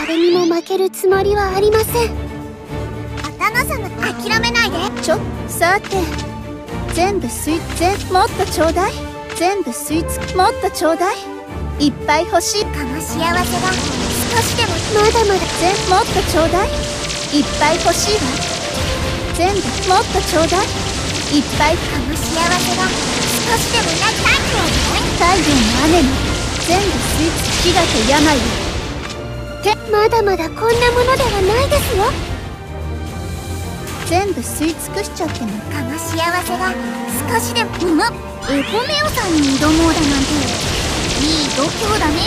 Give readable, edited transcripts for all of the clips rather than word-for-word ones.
誰にも負けるつもりはありません。アタノ様、諦めないで。 さて、全部吸いもっとちょうだい。全部吸い付もっとちょうだい。いっぱい欲しい。 この幸せが少しでも。まだまだ。 もっとちょうだい。いっぱい欲しいわ。全部もっとちょうだい。いっぱい。 この幸せが少しでもなく太陽の雨も全部吸い付き飢餓と病を。 まだまだこんなものではないですよ。 全部吸い尽くしちゃっても。 この幸せが少しでも。エポメオさんに挑もうだなんていい度胸だね。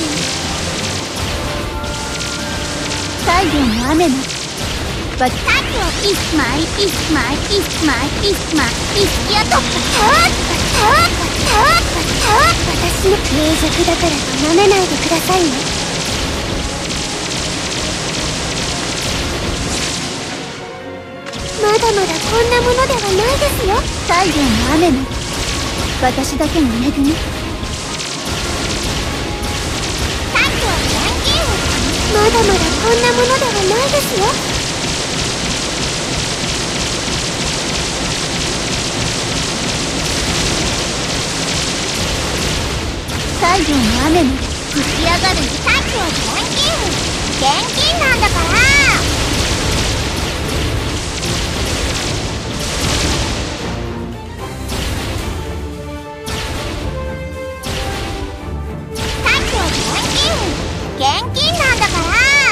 太陽の雨も太陽イスマイイスマイイスマイイスマイイスキアト私の脆弱だからと舐めないでくださいね。まだまだこんなものではないですよ。 太陽の雨も私だけの恵み。 太陽のヤンキーをまだまだこんなものではないですよ。 太陽の雨も吹き上がる太陽のヤンキー現金なんだから。現金なんだから。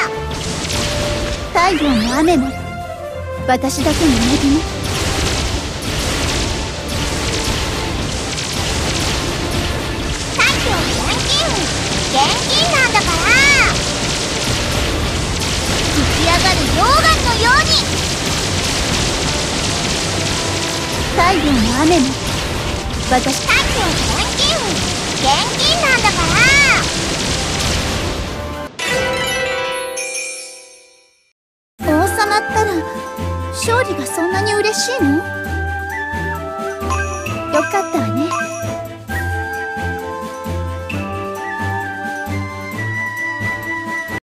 太陽の雨も私だけの恵み。 太陽のヤンキー現金なんだから。吹き上がる溶岩のように。 太陽の雨も私。 太陽のヤンキー現金なんだから。 王様ったら勝利がそんなに嬉しいの？